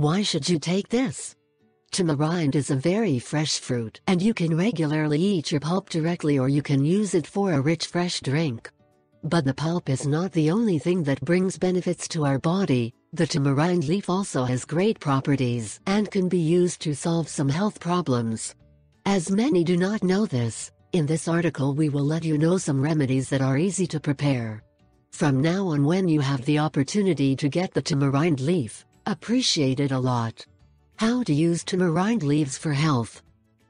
Why should you take this? Tamarind is a very fresh fruit, and you can regularly eat your pulp directly, or you can use it for a rich fresh drink. But the pulp is not the only thing that brings benefits to our body. The tamarind leaf also has great properties and can be used to solve some health problems. As many do not know this, in this article we will let you know some remedies that are easy to prepare. From now on, when you have the opportunity to get the tamarind leaf, appreciate it a lot. How to use tamarind leaves for health.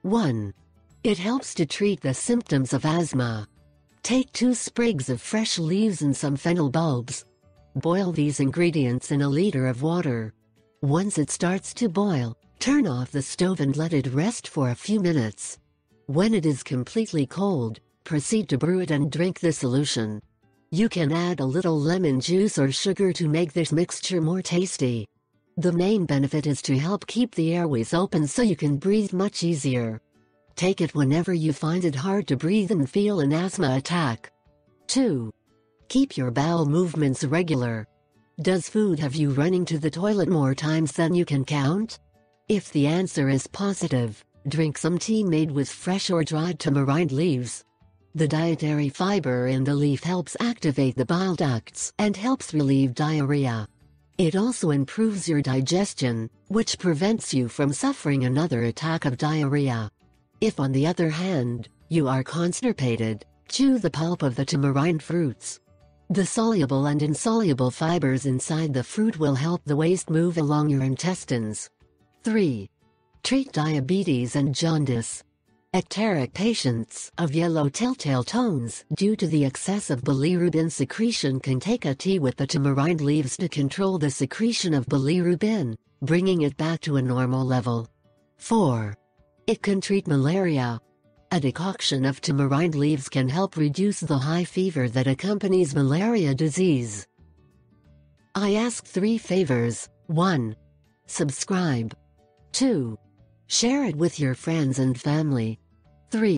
1. It helps to treat the symptoms of asthma. Take 2 sprigs of fresh leaves and some fennel bulbs. Boil these ingredients in a liter of water. Once it starts to boil, turn off the stove and let it rest for a few minutes. When it is completely cold, proceed to brew it and drink the solution. You can add a little lemon juice or sugar to make this mixture more tasty. The main benefit is to help keep the airways open so you can breathe much easier. Take it whenever you find it hard to breathe and feel an asthma attack. 2. Keep your bowel movements regular. Does food have you running to the toilet more times than you can count? If the answer is positive, drink some tea made with fresh or dried tamarind leaves. The dietary fiber in the leaf helps activate the bile ducts and helps relieve diarrhea. It also improves your digestion, which prevents you from suffering another attack of diarrhea. If, on the other hand, you are constipated, chew the pulp of the tamarind fruits. The soluble and insoluble fibers inside the fruit will help the waste move along your intestines. 3. Treat diabetes and jaundice. Ecteric patients of yellow telltale tones due to the excess of bilirubin secretion can take a tea with the tamarind leaves to control the secretion of bilirubin, bringing it back to a normal level. 4. It can treat malaria. A decoction of tamarind leaves can help reduce the high fever that accompanies malaria disease. I ask 3 favors. 1. Subscribe. 2. Share it with your friends and family. 3.